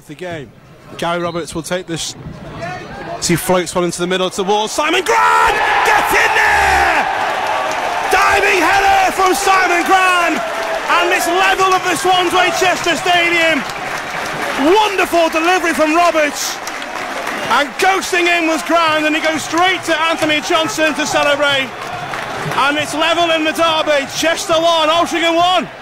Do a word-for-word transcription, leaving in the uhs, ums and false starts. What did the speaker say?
of the game. Gary Roberts will take this as he floats one into the middle towards Simon Grand. Get in there! Diving header from Simon Grand, and it's level of the Swansway Chester Stadium. Wonderful delivery from Roberts, and ghosting in was Grand, and he goes straight to Matty Johnson to celebrate, and it's level in the derby. Chester one, Altrincham one.